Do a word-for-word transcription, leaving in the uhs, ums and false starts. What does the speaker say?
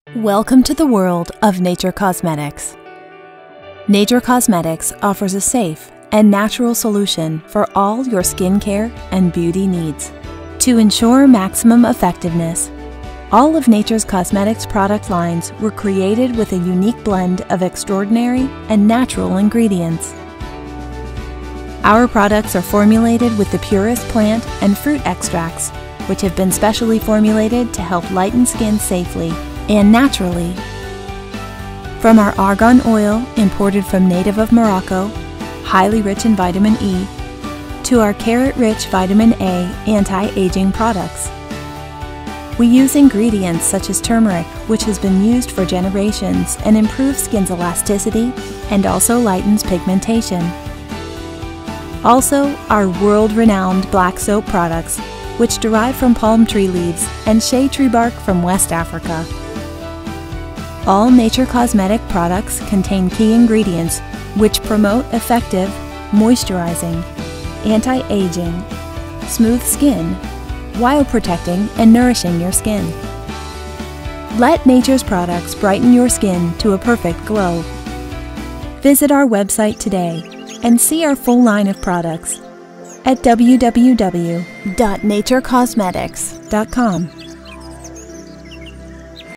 Welcome to the world of Nature Cosmetics. Nature Cosmetics offers a safe and natural solution for all your skincare and beauty needs. To ensure maximum effectiveness, all of Nature's Cosmetics product lines were created with a unique blend of extraordinary and natural ingredients. Our products are formulated with the purest plant and fruit extracts, which have been specially formulated to help lighten skin safely and naturally. From our argan oil imported from native of Morocco, highly rich in vitamin E, to our carrot-rich vitamin A anti-aging products. We use ingredients such as turmeric, which has been used for generations and improves skin's elasticity and also lightens pigmentation. Also, our world-renowned black soap products, which derive from palm tree leaves and shea tree bark from West Africa. All Nature Cosmetic products contain key ingredients which promote effective moisturizing, anti-aging, smooth skin, while protecting and nourishing your skin. Let Nature's products brighten your skin to a perfect glow. Visit our website today and see our full line of products at w w w dot nature cosmetics dot com.